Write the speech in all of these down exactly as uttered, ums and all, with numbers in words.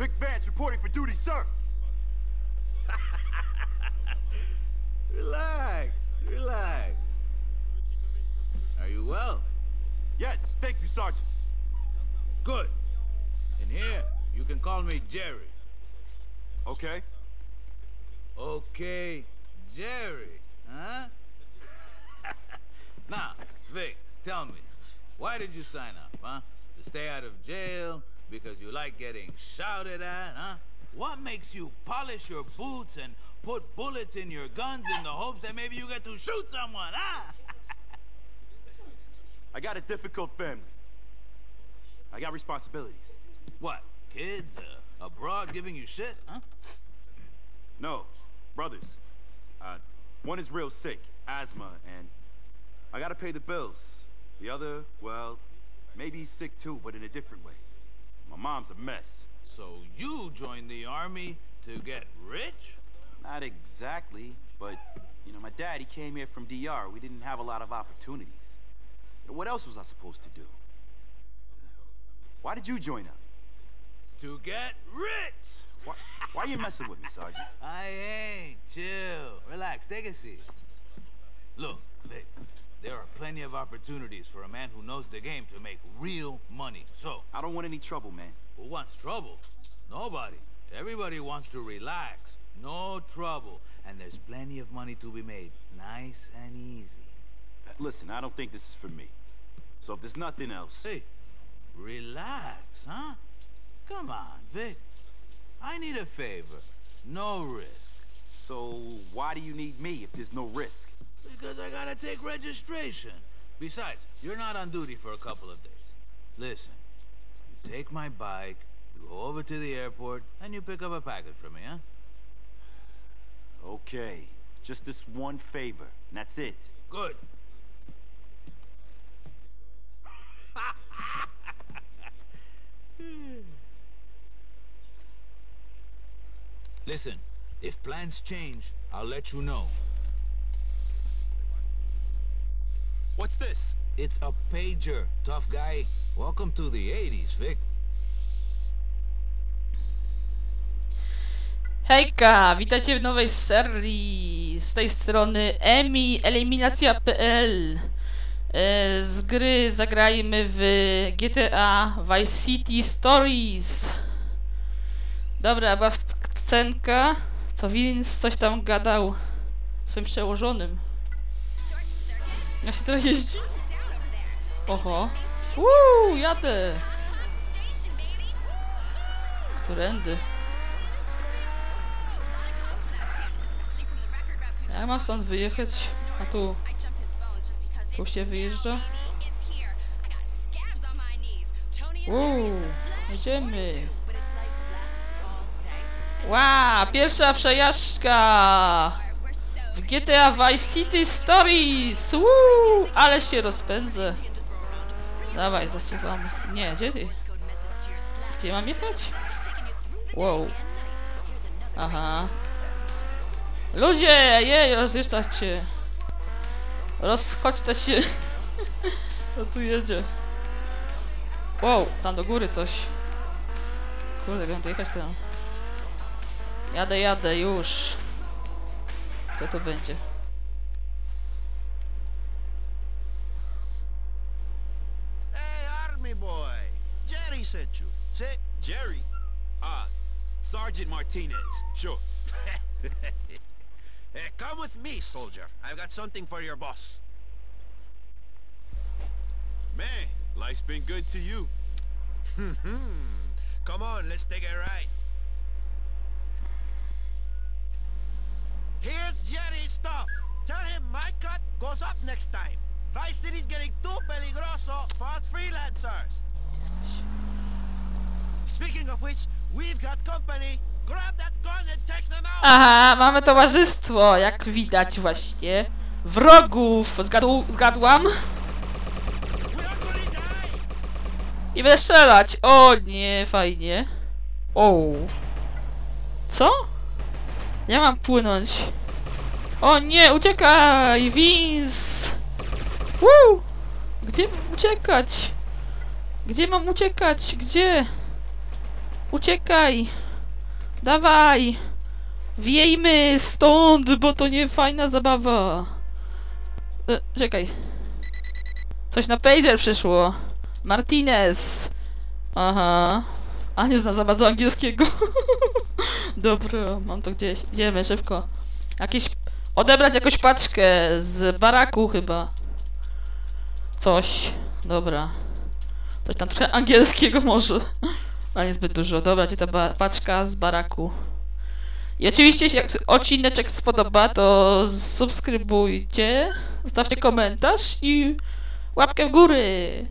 Vic Vance reporting for duty, sir. Relax, relax. Are you well? Yes, thank you, Sergeant. Good. In here, you can call me Jerry. Okay. Okay, Jerry, huh? Now, Vic, tell me, why did you sign up, huh? To stay out of jail? Because you like getting shouted at, huh? What makes you polish your boots and put bullets in your guns in the hopes that maybe you get to shoot someone, huh? I got a difficult family. I got responsibilities. What, kids uh, abroad giving you shit, huh? No, brothers. Uh, one is real sick, asthma, and I gotta pay the bills. The other, well, maybe he's sick too, but in a different way. My mom's a mess. So you joined the army to get rich? Not exactly, but, you know, my dad, he came here from D R. We didn't have a lot of opportunities. What else was I supposed to do? Why did you join up? To get rich! Why, why are you messing with me, Sergeant? I ain't. Chill. Relax. Take a seat. Look, Vic, there are plenty of opportunities for a man who knows the game to make real money. So, I don't want any trouble, man. who wants trouble? Nobody. Everybody wants to relax. No trouble. And there's plenty of money to be made. Nice and easy. Listen, I don't think this is for me. So if there's nothing else... Hey, relax, huh? Come on, Vic. I need a favor. No risk. So why do you need me if there's no risk? Because I gotta take registration. Besides, you're not on duty for a couple of days. Listen, you take my bike, you go over to the airport, and you pick up a package for me, huh? Okay, just this one favor, and that's it. Good. Listen, if plans change, I'll let you know. What's this? It's a pager, tough guy. Welcome to the eighties, Vic. Hejka, witajcie w nowej serii. Z tej strony Emi, eliminacja kropka p l. Z gry zagrajmy w G T A Vice City Stories. Dobra, była scenka, co Vince coś tam gadał swoim przełożonym. Jak się trochę jeździ? Oho. Uuu, jadę. Którędy? Ja mam stąd wyjechać, a tu... Tu się wyjeżdża. Uuu, jedziemy. Wow, pierwsza przejażdżka w G T A Vice City Stories. Uuu, ale się rozpędzę. Dawaj, zasuwamy. Nie, gdzie ty? Gdzie mam jechać? Wow. Aha. Ludzie, jej, rozjeżdżać się. Rozchodźcie się. Co tu jedzie? Wow, tam do góry coś. Kurde, jak mam dojechać tam. Jadę, jadę, już. Co to będzie? Hey, Army boy. Jerry sent you. Say, Jerry? Ah, Sergeant Martinez. Sure. hey, come with me, soldier. I've got something for your boss. Man, life's been good to you. Come on, let's take a ride. Here's Jerry's stuff. Tell him my cut goes up next time. Vice City's getting too peligroso for us freelancers. Speaking of which, we've got company. Grab that gun and take them out. Aha, mamy towarzystwo, jak widać właśnie. Wrogów, Zgadł, zgadłam. I będę strzelać. O nie, fajnie. O. Co? Ja mam płynąć. O nie, uciekaj, Vince. Woo! Gdzie mam uciekać? Gdzie mam uciekać? Gdzie? Uciekaj! Dawaj! Wiejmy stąd, bo to nie fajna zabawa. E, czekaj. Coś na pager przyszło. Martinez. Aha. A nie znam za bardzo angielskiego. Dobra, mam to gdzieś. Idziemy szybko. Jakieś... Odebrać jakąś paczkę z baraku chyba. Coś. Dobra. Coś tam trochę angielskiego może. Ale niezbyt dużo. Dobra, gdzie ta paczka z baraku. I oczywiście, jak odcineczek spodoba, to subskrybujcie, zostawcie komentarz i łapkę w góry.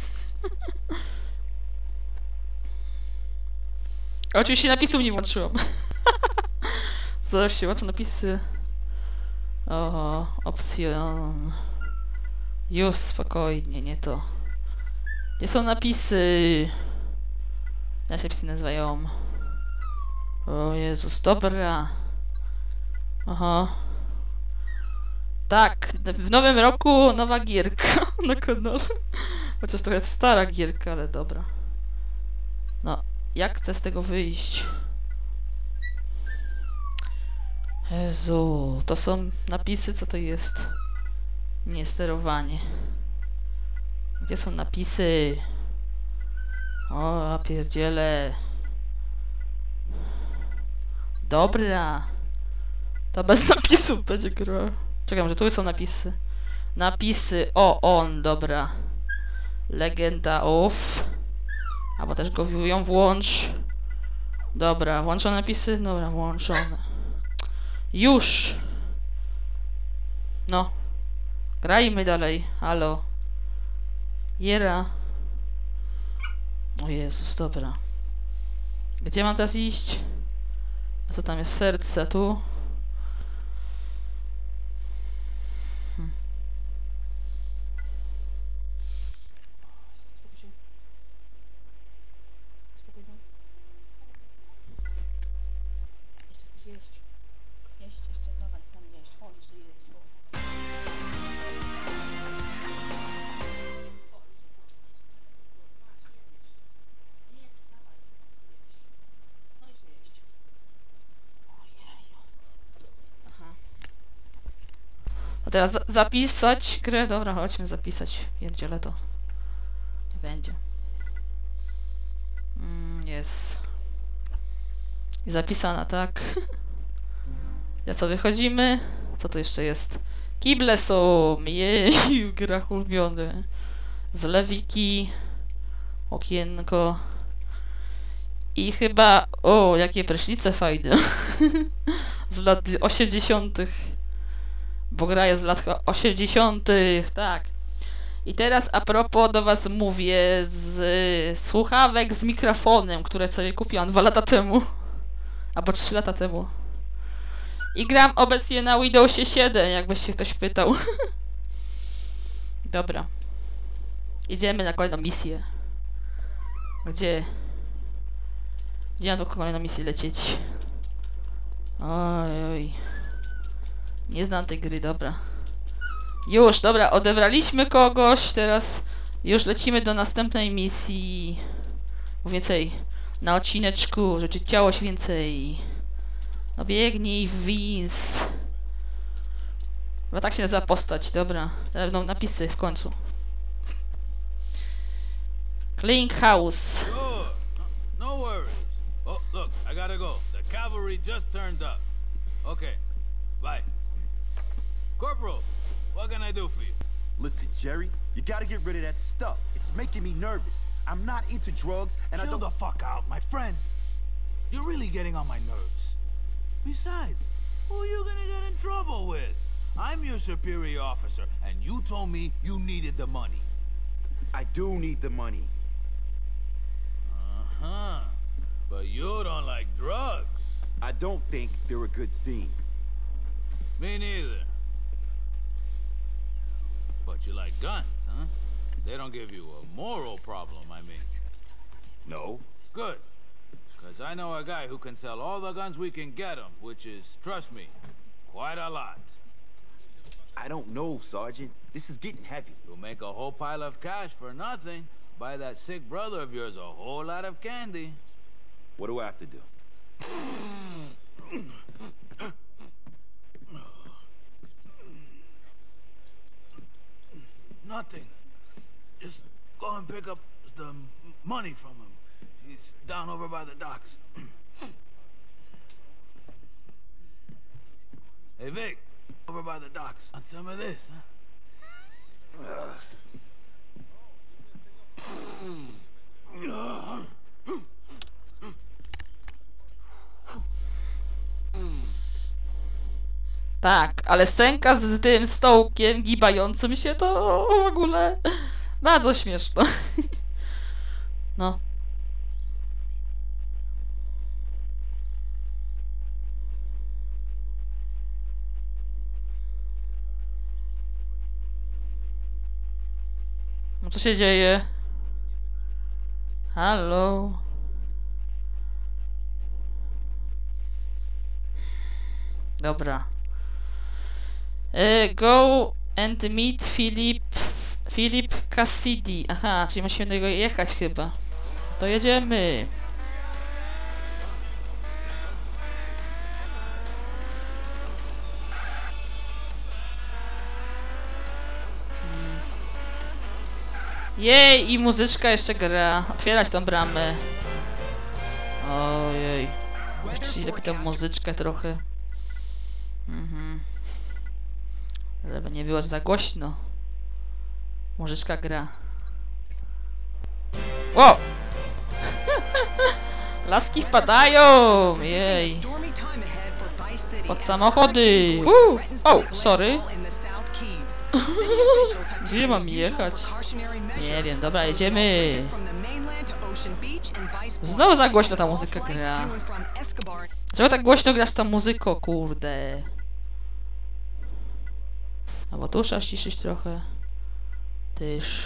Oczywiście napisów nie włączyłam. Zaraz się włączą napisy. Oho, opcjon. Już spokojnie, nie to. Gdzie są napisy? Jak się napisy nazywają? O Jezus, dobra. Aha. Tak, w nowym roku nowa gierka na kanale. Chociaż trochę stara gierka, ale dobra. No, jak chcę z tego wyjść? Jezu, to są napisy, co to jest? Nie, sterowanie. Gdzie są napisy? O, ja pierdzielę. Dobra. To bez napisów będzie gra. Czekam, że tu są napisy. Napisy. O, on, dobra. Legenda of. Albo też go ją włącz. Dobra, włączone napisy? Dobra, włączone. Już. No. Grajmy dalej. Halo. Jera. O Jezus, dobra. Gdzie mam teraz iść? A co tam jest? Serce tu. Hmm. A teraz za zapisać grę. Dobra, chodźmy zapisać. Pierdziele to. Nie będzie. Mm, jest. I zapisana, tak. Ja sobie chodzimy. Co to jeszcze jest? Kible są. Jej, w grach ulubione. Zlewiki. Okienko. I chyba... O, jakie prysznice fajne. Z lat osiemdziesiątych. Bo gra jest z lat osiemdziesiątych, tak. I teraz a propos do was mówię z y, słuchawek z mikrofonem, które sobie kupiłam dwa lata temu. Albo trzy lata temu. I gram obecnie na Windowsie siedem, jakby się ktoś pytał. Dobra. Idziemy na kolejną misję. Gdzie? Gdzie mam tu kolejną misję lecieć? Oj, oj. Nie znam tej gry, dobra. Już, dobra, odebraliśmy kogoś, teraz już lecimy do następnej misji. Więcej na odcineczku, żeby działo się więcej. No biegnij, Vince. Chyba tak się nazywa postać, dobra. Teraz będą napisy w końcu. Clink House. Sure. No, no worries. Oh, look, I gotta go. The cavalry just turned up. Okay, bye. Corporal, what can I do for you? Listen, Jerry, you gotta get rid of that stuff. It's making me nervous. I'm not into drugs, and I Chill don't... the fuck out, my friend. You're really getting on my nerves. Besides, who are you gonna get in trouble with? I'm your superior officer, and you told me you needed the money. I do need the money. Uh-huh. But you don't like drugs. I don't think they're a good scene. Me neither. But you like guns, huh? They don't give you a moral problem, I mean. No. Good. Because I know a guy who can sell all the guns we can get him, which is, trust me, quite a lot. I don't know, Sergeant. This is getting heavy. You'll make a whole pile of cash for nothing. Buy that sick brother of yours a whole lot of candy. What do I have to do? Nothing. Just go and pick up the m- money from him. He's down over by the docks. Hey, Vic, over by the docks. Want some of this, huh? Tak, ale scenka z tym stołkiem gibającym się to w ogóle bardzo śmieszne. No. No co się dzieje? Halo? Dobra. Uh, go and meet Philip, Philip Cassidy. Aha, czyli musimy do niego jechać chyba. To jedziemy. Hmm. Jej, i muzyczka jeszcze gra. Otwierać tą bramę. Ojej. Jeszcze lepiej tą muzyczkę trochę. Mhm. Żeby nie było za głośno. Muzyczka gra. O! Laski wpadają! Jej. Pod samochody! Uuu! O! Sorry. Gdzie mam jechać? Nie wiem, dobra, jedziemy. Znowu za głośno ta muzyka gra. Czego tak głośno grasz tą muzyką, kurde? Albo tu trzeba ściszyć trochę. Tyż.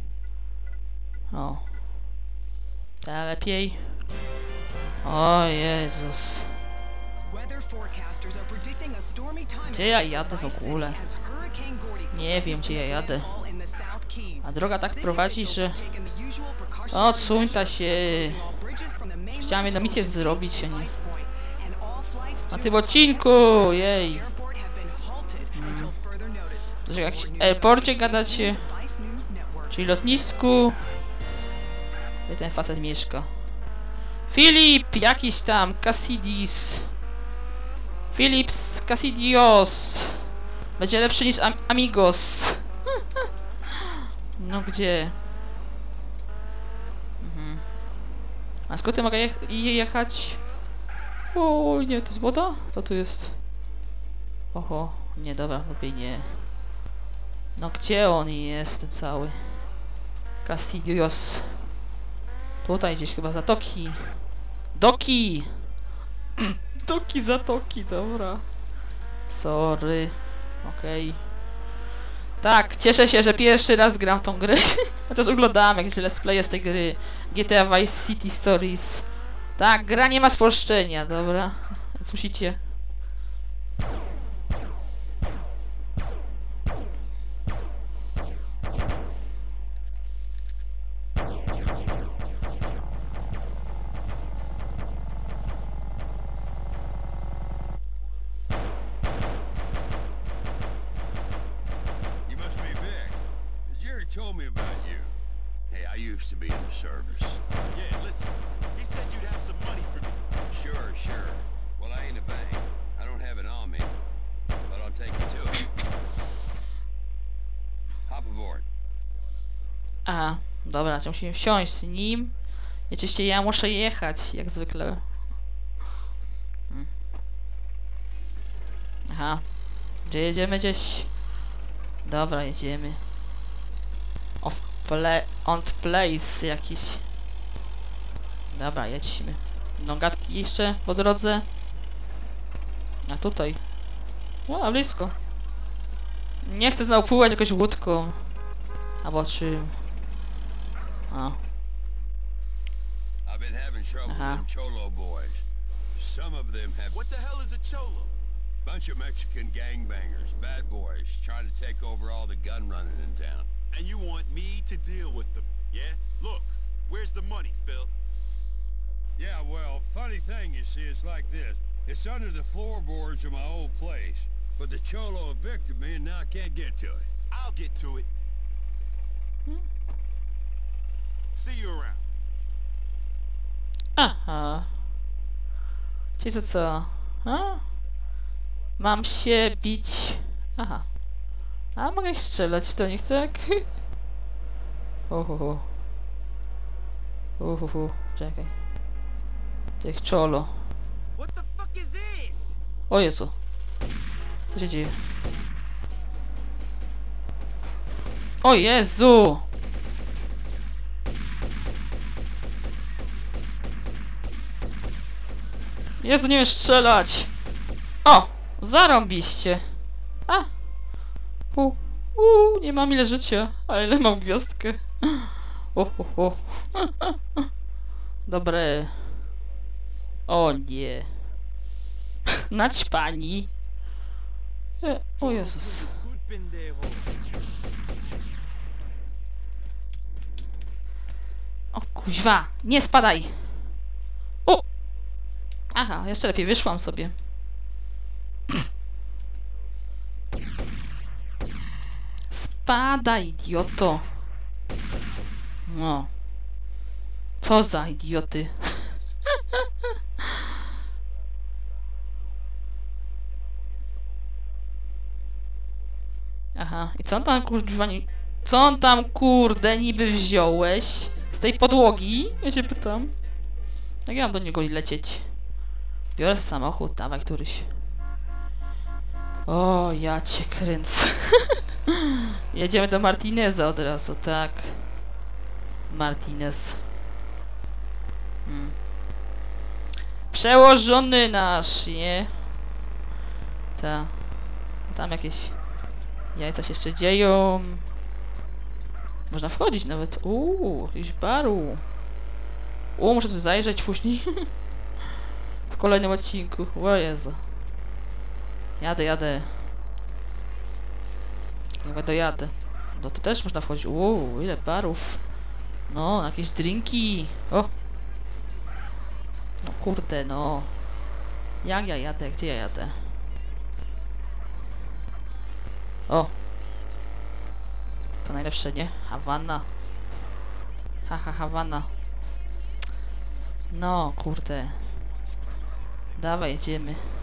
O. Tak lepiej. O Jezus. Gdzie ja jadę w ogóle? Nie wiem, gdzie ja jadę. A droga tak prowadzi, że... Odsuń ta się. Chciałem jedną misję zrobić, a nie... Na tym odcinku! Jej! Hmm. To w jakimś airporcie gadacie? Czyli lotnisku? Gdzie ten facet mieszka? Filip! Jakiś tam! Cassidis! Philips Cassidios! Będzie lepszy niż am Amigos! No gdzie? Mhm. A skąd ja mogę je jechać? O nie, to jest woda? Co tu jest? Oho, nie, dobra, lepiej nie. No gdzie on jest, ten cały? Cassidios. Tutaj gdzieś chyba zatoki. Doki! Doki, zatoki, dobra. Sorry. Okej. Okay. Tak, cieszę się, że pierwszy raz gram w tą grę. Chociaż oglądałem jakieś let's play z tej gry. G T A Vice City Stories. Tak, gra nie ma spolszczenia, dobra. Więc musicie... Told me about you. Hey, I used to be in the service. Yeah, listen. He said you'd have some money for me. Sure, sure. Well, I ain't a bank. I don't have it on me. But I'll take you to it. Hop aboard. Aha, dobra, to musimy wsiąść z nim. I oczywiście ja muszę jechać, jak zwykle. Hmm. Aha. Gdzie jedziemy gdzieś? Dobra, jedziemy. Of play, on place jakiś. Dobra, jedźmy. Nogatki jeszcze po drodze. A tutaj. O, blisko. Nie chcę znowu pływać jakąś łódką. Albo czym. O. I've been having trouble with them Cholo boys. Some of them have... What the hell is a Cholo? Bunch of Mexican gangbangers, bad boys, trying to take over all the gun running in town. And you want me to deal with them, yeah? Look, where's the money, Phil? Yeah, well, funny thing, you see, it's like this. It's under the floorboards of my old place. But the Cholo evicted me and now I can't get to it. I'll get to it. See you around. Aha. Czyli to co? A? Mam się bić... Aha. A mogę ich strzelać do nich, tak? Uhuhu. Uhuhu. Czekaj. Tych czolo. What the fuck is this? O Jezu. Co się dzieje? O Jezu! Jezu, nie wiem strzelać! O! Zarąbiście! A! U, u, nie mam ile życia, a ile mam gwiazdkę. O, o, o. Dobre. O nie. Naćpani. E, o Jezus. Good pendejo. O kuźwa, nie spadaj! O! Aha, jeszcze lepiej, wyszłam sobie. Spadaj, idioto! No. Co za idioty. Aha, i co on tam kurwa ni... Co on tam kurde niby wziąłeś? Z tej podłogi? Ja się pytam. Jak ja mam do niego lecieć? Biorę samochód, dawaj któryś. O, ja cię kręcę. Jedziemy do Martineza od razu, tak. Martinez. Hmm. Przełożony nasz, nie? Ta. Tam jakieś jajca się jeszcze dzieją. Można wchodzić nawet. Uuu, jakiś baru. Uuu, muszę tu zajrzeć później. W kolejnym odcinku. O Jezu. Jadę, jadę. Chyba dojadę. No tu też można wchodzić. Uuu, ile barów. No, jakieś drinki. O! No kurde, no. Jak ja jadę? Gdzie ja jadę? O! To najlepsze, nie? Hawana. Haha, Hawana. No, kurde. Dawaj, jedziemy.